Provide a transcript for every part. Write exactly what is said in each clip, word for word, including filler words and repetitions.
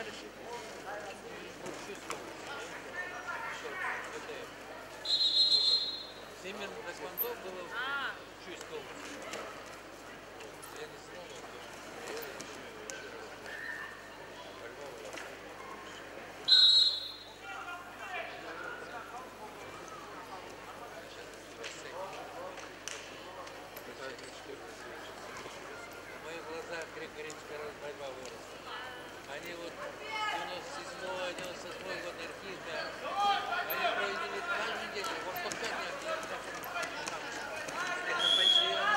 Всемирное тэквондо было в Чуйской области. Я не знал, что я еще, еще раз. Во Львове. В моих глазах греко-римская борьба выросла. Они вот девяносто седьмой девяносто восьмой год Иркита, они проводили каждый день, во что пять дней. Это пенсионный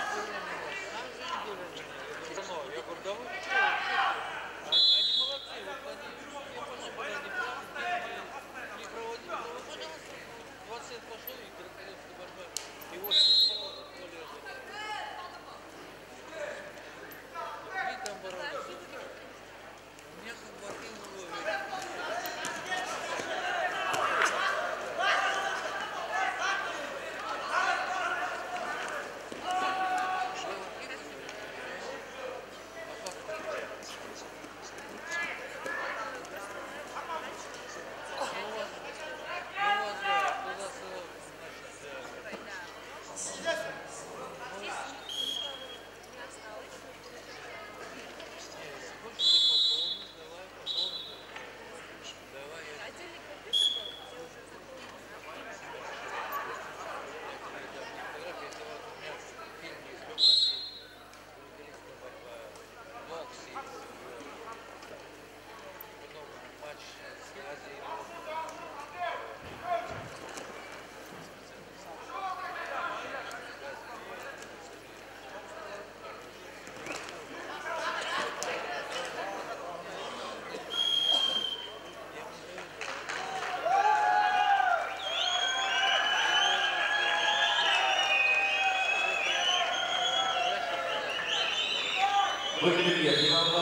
фильм. Я говорю, да вы что? Они молодцы, вот они, я понял, когда они проводят, не проводят, ну, пожалуйста, двадцать лет пошло, и греко-римская борьба, и вот боролся, более ожидал. И там боролись. У меня как спортивного Вы